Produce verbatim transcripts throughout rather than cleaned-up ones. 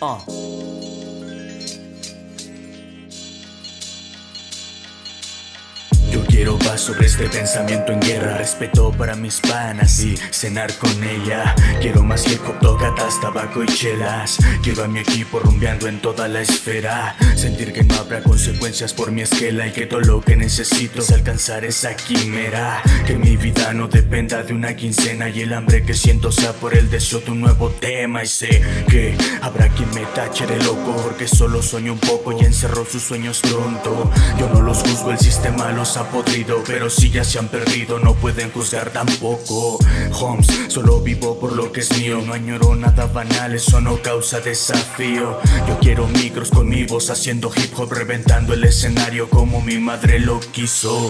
Uh. Yo quiero paz sobre este pensamiento en guerra, respeto para mis panas y cenar con ella. Quiero más hip hop, tocatas, tabaco y chelas. Quiero a mi equipo rumbeando en toda la esfera. Sentir que no habrá consecuencias por mi esquela y que todo lo que necesito es alcanzar esa quimera. Que mi vida no dependa de una quincena y el hambre que siento sea por el deseo de un nuevo tema. Y sé que habrá quien me tache de loco porque solo sueño un poco y encerró sus sueños pronto. Yo no los juzgo, el sistema los ha podrido, pero si ya se han perdido no pueden juzgar tampoco. Homes, solo vivo por lo que es mío. No añoro nada banal, eso no causa desafío. Yo quiero micros con mi voz haciendo hip hop, reventando el escenario como mi madre lo quiso.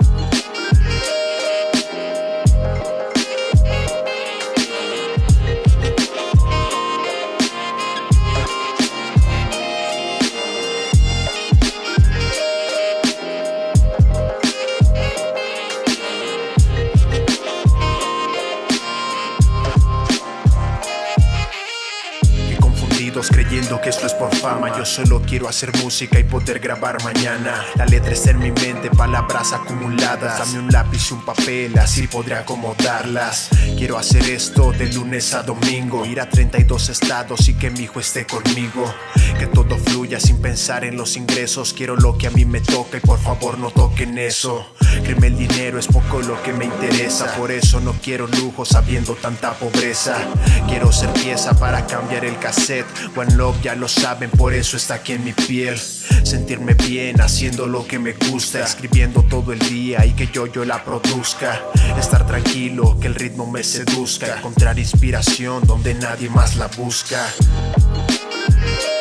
Creyendo que esto es por fama. Yo solo quiero hacer música y poder grabar mañana. La letra está en mi mente, palabras acumuladas. Dame un lápiz y un papel, así podré acomodarlas. Quiero hacer esto de lunes a domingo, ir a treinta y dos estados y que mi hijo esté conmigo. Que todo fluya sin pensar en los ingresos. Quiero lo que a mí me toca y por favor no toquen eso. Créeme, el dinero es poco lo que me interesa. Por eso no quiero lujo sabiendo tanta pobreza. Quiero ser pieza para cambiar el cassette. One Love ya lo saben, por eso está aquí en mi piel. Sentirme bien haciendo lo que me gusta, escribiendo todo el día y que yo yo la produzca. Estar tranquilo, que el ritmo me seduzca. Encontrar inspiración donde nadie más la busca.